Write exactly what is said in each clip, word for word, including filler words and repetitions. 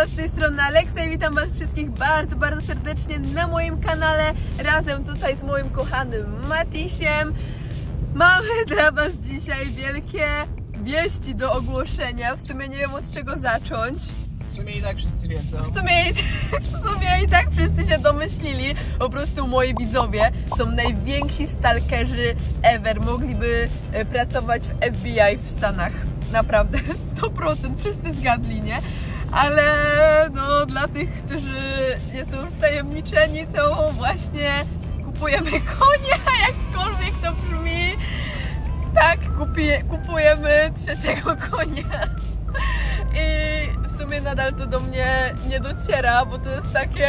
Siemano, z tej strony Aleksa i witam was wszystkich bardzo, bardzo serdecznie na moim kanale. Razem tutaj z moim kochanym Matisiem. Mamy dla was dzisiaj wielkie wieści do ogłoszenia. W sumie nie wiem, od czego zacząć. W sumie i tak wszyscy wiedzą. W sumie, i, w sumie i tak wszyscy się domyślili. Po prostu moi widzowie są najwięksi stalkerzy ever. Mogliby pracować w F B I w Stanach. Naprawdę, sto procent wszyscy zgadli, nie? Ale no dla tych, którzy nie są wtajemniczeni, to właśnie kupujemy konia, jakkolwiek to brzmi. Tak, kupi, kupujemy trzeciego konia. I w sumie nadal to do mnie nie dociera, bo to jest takie...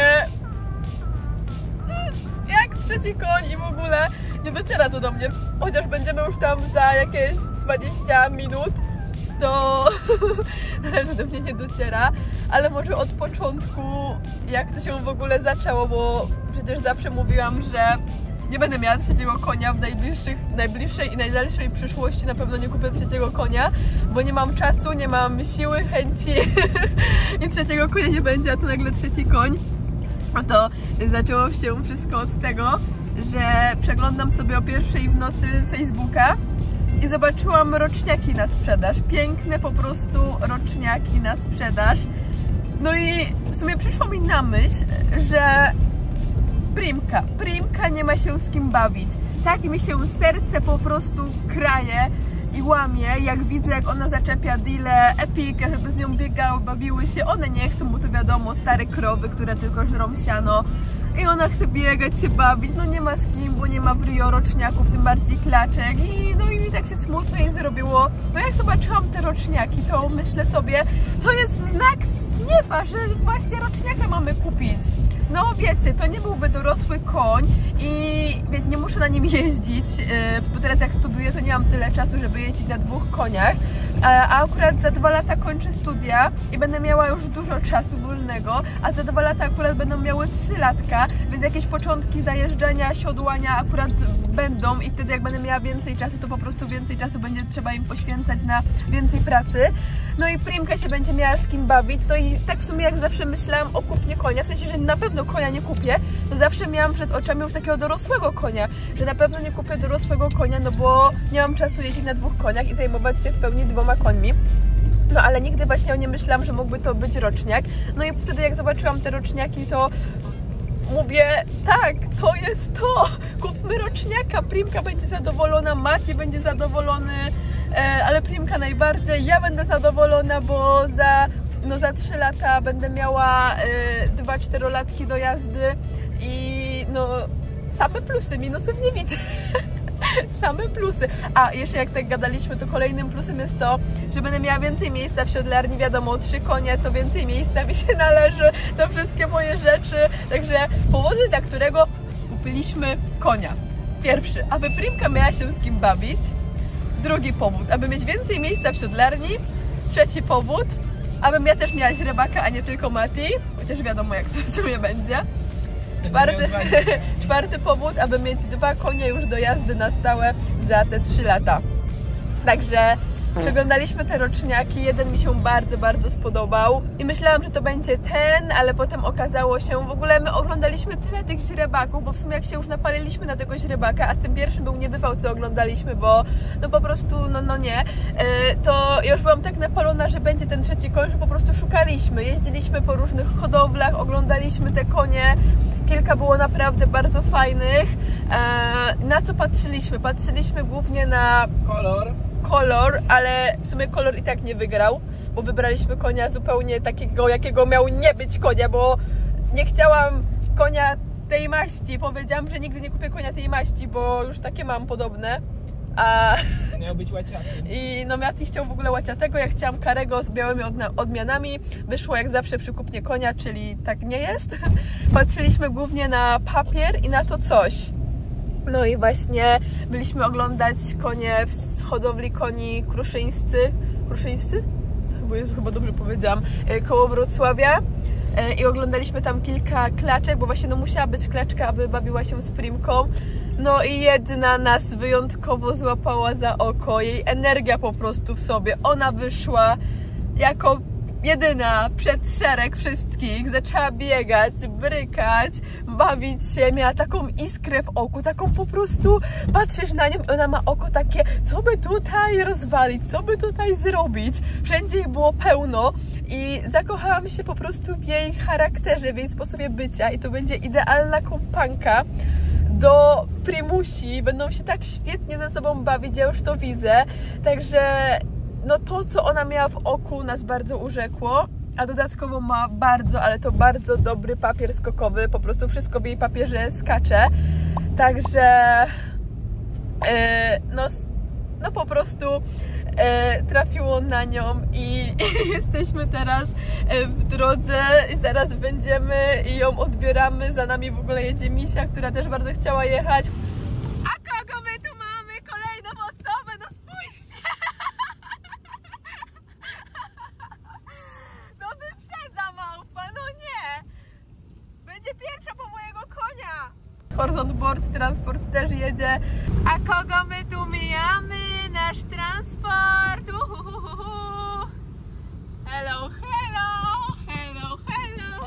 Jak trzeci koń i w ogóle nie dociera to do mnie. Chociaż będziemy już tam za jakieś dwadzieścia minut, to nadal do mnie nie dociera. Ale może od początku, jak to się w ogóle zaczęło, bo przecież zawsze mówiłam, że nie będę miała trzeciego konia w najbliższych, najbliższej i najdalszej przyszłości. Na pewno nie kupię trzeciego konia, bo nie mam czasu, nie mam siły, chęci i trzeciego konia nie będzie, a to nagle trzeci koń. A to zaczęło się wszystko od tego, że przeglądam sobie o pierwszej w nocy Facebooka i zobaczyłam roczniaki na sprzedaż. Piękne po prostu roczniaki na sprzedaż. No i w sumie przyszło mi na myśl, że Primka, Primka nie ma się z kim bawić. Tak mi się serce po prostu kraje i łamie, jak widzę, jak ona zaczepia deale Epikę, żeby z nią biegały, bawiły się. One nie chcą, bo to wiadomo, stare krowy, które tylko żrą siano. I ona chce biegać, się bawić, no nie ma z kim, bo nie ma w Rio roczniaków, tym bardziej klaczek. I no i mi tak się smutno jej zrobiło. No jak zobaczyłam te roczniaki, to myślę sobie, to jest znak z nieba, że właśnie roczniaka mamy kupić. No wiecie, to nie byłby dorosły koń i nie muszę na nim jeździć, bo teraz jak studiuję, to nie mam tyle czasu, żeby jeździć na dwóch koniach, a akurat za dwa lata kończę studia i będę miała już dużo czasu wolnego, a za dwa lata akurat będą miały trzy latka, więc jakieś początki zajeżdżania, siodłania akurat będą i wtedy jak będę miała więcej czasu, to po prostu więcej czasu będzie trzeba im poświęcać na więcej pracy. No i Primka się będzie miała z kim bawić, no i tak w sumie jak zawsze myślałam o kupnie konia, w sensie, że na pewno konia nie kupię, to zawsze miałam przed oczami już takiego dorosłego konia, że na pewno nie kupię dorosłego konia, no bo nie mam czasu jeździć na dwóch koniach i zajmować się w pełni dwoma końmi. No ale nigdy właśnie nie myślałam, że mógłby to być roczniak. No i wtedy jak zobaczyłam te roczniaki, to mówię, tak, to jest to, kupmy roczniaka, Primka będzie zadowolona, Mati będzie zadowolony, e, ale Primka najbardziej, ja będę zadowolona, bo za no za trzy lata będę miała y, dwa czterolatki do jazdy i no same plusy, minusów nie widzę. Same plusy. A jeszcze jak tak gadaliśmy, to kolejnym plusem jest to, że będę miała więcej miejsca w siodlarni. Wiadomo, trzy konie to więcej miejsca mi się należy, to wszystkie moje rzeczy. Także powody, dla którego kupiliśmy konia. Pierwszy, aby Primka miała się z kim bawić. Drugi powód, aby mieć więcej miejsca w siodlarni. Trzeci powód, abym ja też miała źrebaka, a nie tylko Mati, chociaż wiadomo jak to w sumie będzie. Czwarty, czwarty powód, aby mieć dwa konie już do jazdy na stałe za te trzy lata. Także przeglądaliśmy te roczniaki, jeden mi się bardzo, bardzo spodobał i myślałam, że to będzie ten, ale potem okazało się, w ogóle my oglądaliśmy tyle tych źrebaków, bo w sumie jak się już napaliliśmy na tego źrebaka, a z tym pierwszym był niewypał, co oglądaliśmy, bo no po prostu, no, no nie, to ja już byłam tak napalona, że będzie ten trzeci koń, że po prostu szukaliśmy, jeździliśmy po różnych hodowlach, oglądaliśmy te konie, kilka było naprawdę bardzo fajnych. Na co patrzyliśmy? Patrzyliśmy głównie na kolor. kolor, ale w sumie kolor i tak nie wygrał, bo wybraliśmy konia zupełnie takiego, jakiego miał nie być konia, bo nie chciałam konia tej maści, powiedziałam, że nigdy nie kupię konia tej maści, bo już takie mam podobne, a... Miał być łaciaty. I no Mati chciał w ogóle łaciatego, ja chciałam karego z białymi odmianami, wyszło jak zawsze przy kupnie konia, czyli tak nie jest. Patrzyliśmy głównie na papier i na to coś. No i właśnie byliśmy oglądać konie w hodowli koni kruszyńscy, kruszyńscy? Bo Jezu, chyba dobrze powiedziałam, koło Wrocławia i oglądaliśmy tam kilka klaczek, bo właśnie no musiała być klaczka, aby bawiła się z Primką. No i jedna nas wyjątkowo złapała za oko, jej energia po prostu w sobie, ona wyszła jako jedyna przed szereg wszystkich zaczęła biegać, brykać, bawić się, miała taką iskrę w oku, taką po prostu patrzysz na nią i ona ma oko takie, co by tutaj rozwalić, co by tutaj zrobić. Wszędzie jej było pełno i zakochałam się po prostu w jej charakterze, w jej sposobie bycia i to będzie idealna kompanka do Primusi. Będą się tak świetnie ze sobą bawić, ja już to widzę, także no to, co ona miała w oku, nas bardzo urzekło, a dodatkowo ma bardzo, ale to bardzo dobry papier skokowy, po prostu wszystko w jej papierze skacze, także yy, no, no po prostu yy, trafiło na nią i, i jesteśmy teraz w drodze i zaraz będziemy i ją odbieramy, za nami w ogóle jedzie Misia, która też bardzo chciała jechać. A kogo my tu mamy? Kolejną osobę, no spójrzcie! No wyprzedza małpa, no nie! Będzie pierwsza po mojego konia! Horizon Board Transport też jedzie. A kogo my tu mijamy? Nasz transport! Uhuhuhu. Hello, hello! Hello, hello!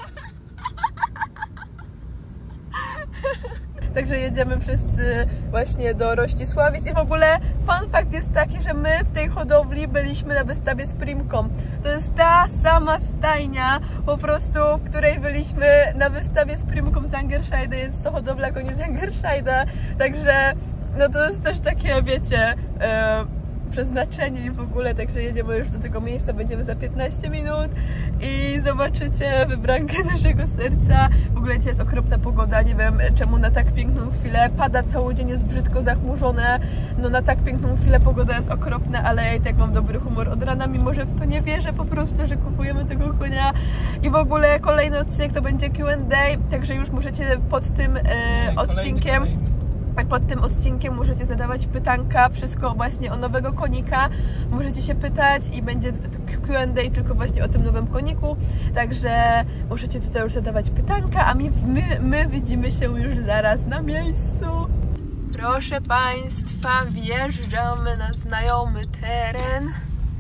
Także jedziemy wszyscy właśnie do Rościsławic i w ogóle fun fact jest taki, że my w tej hodowli byliśmy na wystawie z Primką. To jest ta sama stajnia po prostu, w której byliśmy na wystawie z Primką z Angerscheide, jest to hodowla koni z Angerscheide, także no to jest też takie, wiecie, yy, przeznaczenie i w ogóle, także jedziemy już do tego miejsca, będziemy za piętnaście minut i zobaczycie wybrankę naszego serca. W ogóle dzisiaj jest okropna pogoda, nie wiem czemu na tak piękną chwilę, pada cały dzień, jest brzydko zachmurzone, no na tak piękną chwilę pogoda jest okropna, ale ja i tak mam dobry humor od rana, mimo że w to nie wierzę po prostu, że kupujemy tego konia i w ogóle kolejny odcinek to będzie Q and A, także już możecie pod tym e, odcinkiem pod tym odcinkiem możecie zadawać pytanka, wszystko właśnie o nowego konika, możecie się pytać i będzie Q and A tylko właśnie o tym nowym koniku, także możecie tutaj już zadawać pytanka, a my, my, my widzimy się już zaraz na miejscu. Proszę Państwa, wjeżdżamy na znajomy teren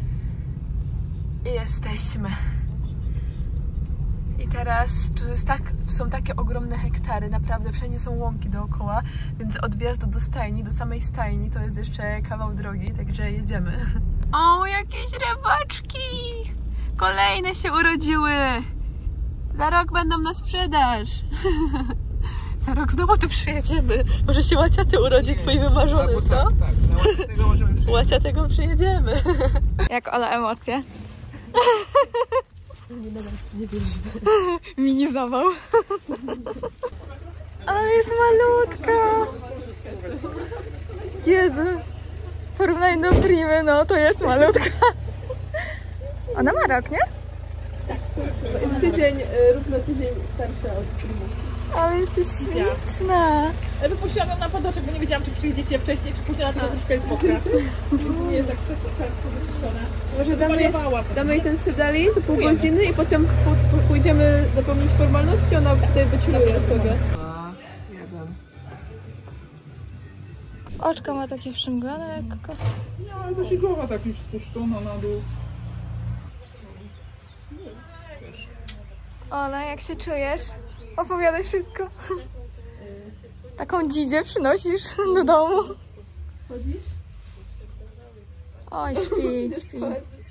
i jesteśmy. I teraz tu, jest tak, tu są takie ogromne hektary, naprawdę wszędzie są łąki dookoła, więc od wjazdu do stajni, do samej stajni to jest jeszcze kawał drogi, także jedziemy. O, jakieś rybaczki! Kolejne się urodziły! Za rok będą na sprzedaż! Za rok znowu tu przyjedziemy. Może się łaciaty urodzi, twój wymarzony, co? Tak, tak, na łaciatego możemy przyjedziemy. Łaciatego przyjedziemy. Jak Ola emocje? Nie wierzę. Mini zawał. Ale jest malutka. Jezu. W porównaniu do Primy, no to jest malutka. Ona ma rok, nie? Jest tydzień, równo tydzień starsza od Primusi. Ale jesteś śliczna. Wypuściłam ją na padoczek, bo nie wiedziałam, czy przyjdziecie wcześniej, czy później, dlatego troszkę jest mokra. Nie jest akceptancko wyczyszczona. Może damy, damy jej ten sedali do pół godziny i potem pójdziemy dopełnić formalności, ona tutaj wyciuluje sobie. Oczka ma takie przymglone lekko. No, ale też i głowa tak już spuszczona na dół. Ola, jak się czujesz? Opowiadaj wszystko. Taką dzidzię przynosisz do domu. Chodzisz? Oj, śpi, śpi.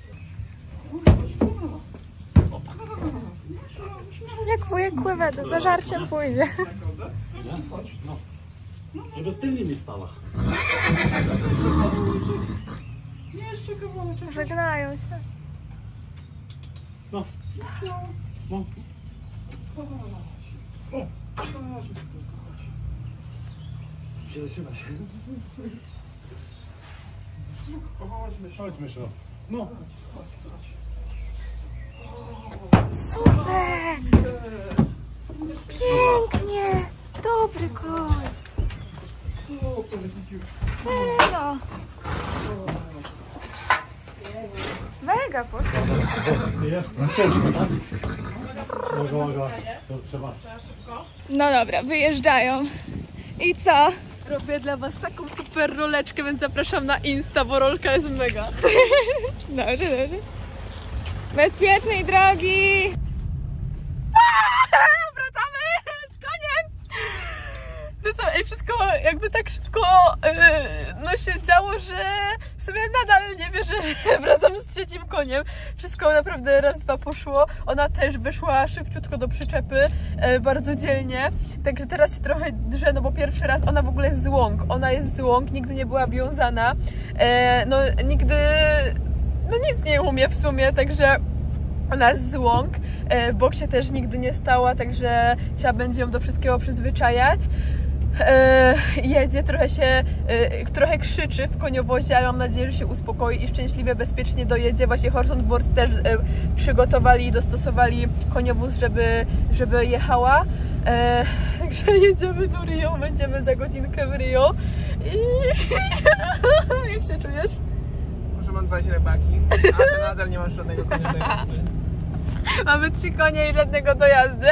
Jak wujek pływa, to za żarciem pójdzie. Żeby tylnie nie stała. Żegnają się. No. No. Się zaczyna się. Chodź, myszo. No. Super! Pięknie! Dobry koń! No. Mega poszło. Jest. Ciężko, tak? Łaga, łaga. To trzeba. No dobra, wyjeżdżają. I co? Robię dla was taką super roleczkę, więc zapraszam na Insta, bo rolka jest mega. Dobrze, dobrze. Bezpiecznej drogi! Wracamy z koniem! Wracamy. Ej, wszystko jakby tak szybko yy, no się działo, że w sumie nadal nie wierzę, że wracam z trzecim koniem. Wszystko naprawdę raz, dwa poszło. Ona też wyszła szybciutko do przyczepy, yy, bardzo dzielnie. Także teraz się trochę drze, no bo pierwszy raz ona w ogóle jest z łąk. Ona jest z łąk, nigdy nie była wiązana. Yy, no nigdy... No nic nie umie w sumie, także ona jest z łąk. W boksie też nigdy nie stała, także trzeba będzie ją do wszystkiego przyzwyczajać. Jedzie, trochę się, trochę krzyczy w koniowozie, ale mam nadzieję, że się uspokoi i szczęśliwie, bezpiecznie dojedzie. Właśnie Horizon Board też przygotowali i dostosowali koniowóz, żeby, żeby jechała. Także jedziemy do Rio, będziemy za godzinkę w Rio. I jak się czujesz? Może mam dwa źrebaki, ale nadal nie mam żadnego konia do jazdy. Mamy trzy konie i żadnego do jazdy.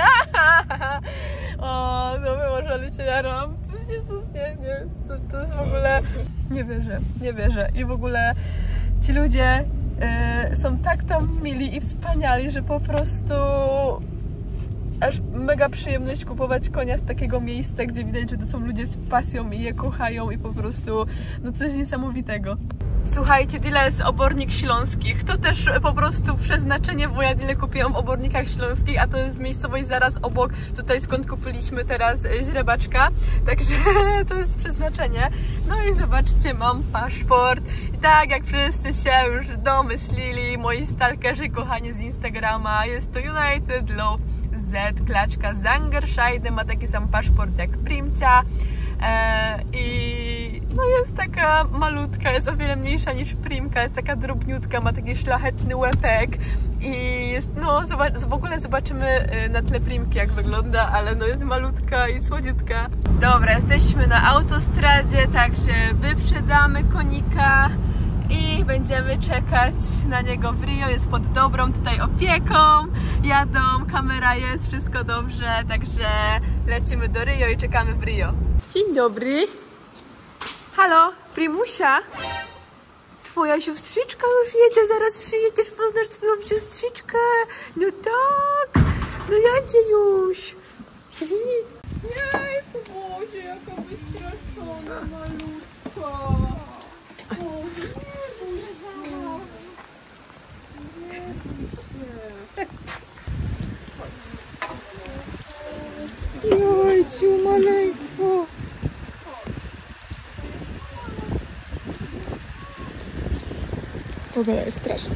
O, no może, ale się jaram. Coś Jezus, nie, nie. To, to jest w ogóle... Nie wierzę, nie wierzę. I w ogóle ci ludzie y, są tak tam mili i wspaniali, że po prostu aż mega przyjemność kupować konia z takiego miejsca, gdzie widać, że to są ludzie z pasją i je kochają i po prostu no coś niesamowitego. Słuchajcie, tyle jest obornik śląskich. To też po prostu przeznaczenie, bo ja tyle kupiłam w obornikach śląskich, a to jest miejscowość zaraz obok, tutaj skąd kupiliśmy teraz źrebaczka. Także to jest przeznaczenie. No i zobaczcie, mam paszport. I tak jak wszyscy się już domyślili, moi stalkerzy kochani z Instagrama, jest to United Love Z, klaczka z Angerscheide, ma taki sam paszport jak Primcia. E, I no jest taka malutka, jest o wiele mniejsza niż Primka, jest taka drobniutka, ma taki szlachetny łepek i jest, no zobacz, w ogóle zobaczymy na tle Primki jak wygląda, ale no jest malutka i słodziutka. Dobra, jesteśmy na autostradzie, także wyprzedzamy konika i będziemy czekać na niego w Rio. Jest pod dobrą tutaj opieką, jadą, kamera jest, wszystko dobrze, także lecimy do Rio i czekamy w Rio. Dzień dobry. Halo, Primusia? Twoja siostrzyczka już jedzie, zaraz przyjedziesz, poznasz swoją siostrzyczkę. No tak, no jedzie już. Nie, Boże, jaka wystraszona malutka. Boże, nie bój się. Jojciu, maleństwo. Pogoda jest straszna.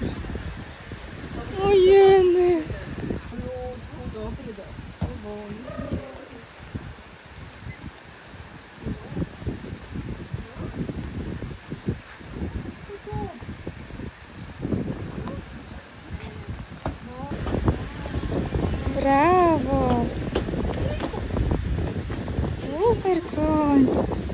Ojeny. Brawo. Super koń.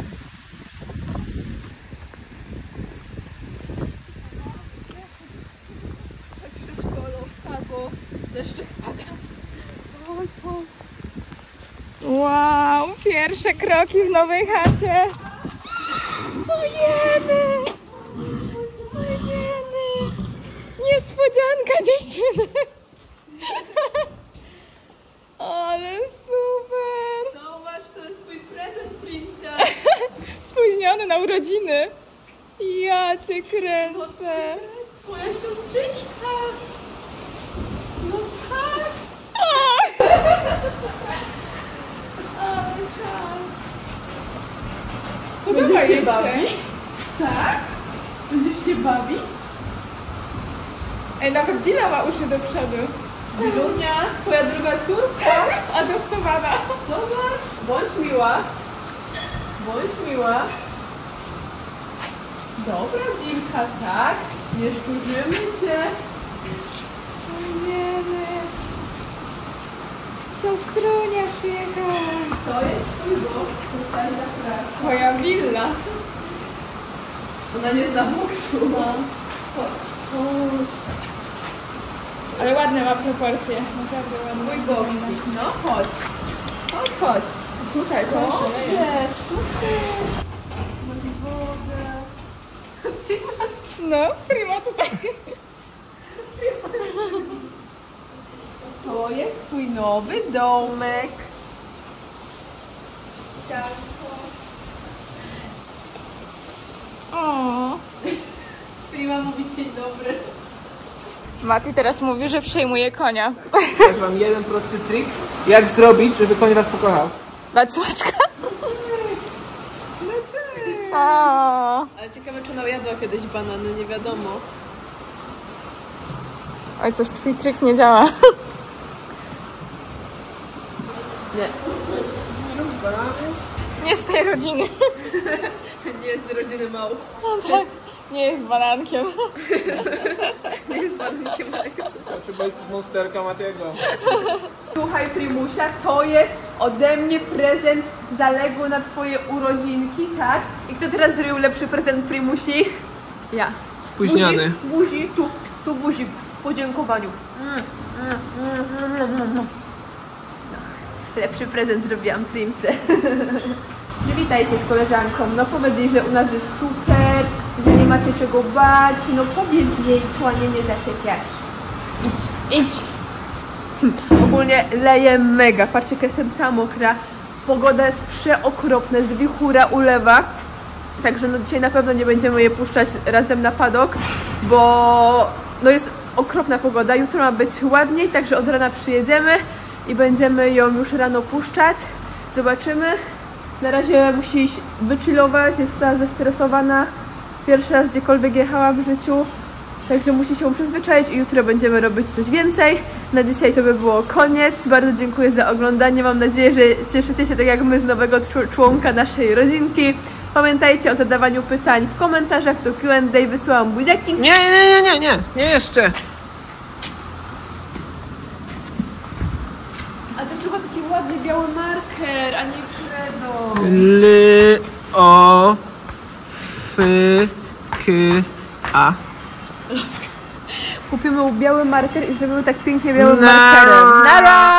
Wow, pierwsze kroki w nowej chacie. Ojeny! Ojeny! Niespodzianka dziewczyny! Ale super! Zobacz, to jest twój prezent, Primcia. Spóźniony na urodziny. Ja cię kręcę. Twoja siostrzyczka. No tak. Podoba Będziesz się bawić? Tak? Będziesz się bawić? Ej, nawet Dina ma uszy do przodu. Dilunia, twoja druga córka. Adoptowana. Zobacz. Bądź miła. Bądź miła. Dobra, Dilka, tak. Nie szturzymy się. Ojeny. Siostrunia przyjechała. To jest twój boks, tutaj zapraszam. Moja willa. Ona nie zna boksu. No. Chodź. Chodź. Ale ładne ma proporcje. Naprawdę ładne. Mój boksik. No chodź. Chodź, chodź. Słuchaj, proszę. Dobrze, super. Masz wodę. No, prima tutaj. To jest twój nowy domek. O. Prima mówi dzień dobry. Mati teraz mówi, że przejmuje konia. Tak, mam jeden prosty trik, jak zrobić, żeby koń was pokochał. Dać smaczka? O. Ale ciekawe, czy ona jadła kiedyś banany, nie wiadomo. Oj, coś twój trik nie działa. Nie. Nie z tej rodziny. Nie jest z rodziny małp. No tak, nie jest banankiem. Nie jest banankiem Aleksa. Trzeba jest monsterka Matiego. Słuchaj, Primusia, to jest ode mnie prezent zaległy na twoje urodzinki, tak? I kto teraz zrobił lepszy prezent Primusi? Ja. Spóźniony. Buzi, buzi, tu, tu buzi, w podziękowaniu. Mm, mm, mm, mm, mm, mm. No, lepszy prezent zrobiłam Primce. Przywitaj się z koleżanką, no powiedz jej, że u nas jest super, że nie macie czego bać, no powiedz jej, kłanie nie zaczepiasz. Idź, idź. Ogólnie leje mega, patrzcie, jak jestem cała mokra. Pogoda jest przeokropna, jest wichura, ulewa. Także no dzisiaj na pewno nie będziemy je puszczać razem na padok, bo no jest okropna pogoda. Jutro ma być ładniej, także od rana przyjedziemy i będziemy ją już rano puszczać. Zobaczymy. Na razie musi iść wychillować, jest ta zestresowana. Pierwszy raz gdziekolwiek jechała w życiu. Także musi się przyzwyczaić i jutro będziemy robić coś więcej. Na dzisiaj to by było koniec. Bardzo dziękuję za oglądanie. Mam nadzieję, że cieszycie się tak jak my z nowego członka naszej rodzinki. Pamiętajcie o zadawaniu pytań w komentarzach do Q and A. Wysyłam buziaki. Nie, nie, nie, nie, nie, nie jeszcze. A to chyba taki ładny biały marker, a nie kredo. L, O, F, K, A. Kupimy biały marker i zrobimy tak pięknie białym Nara. markerem. Nara!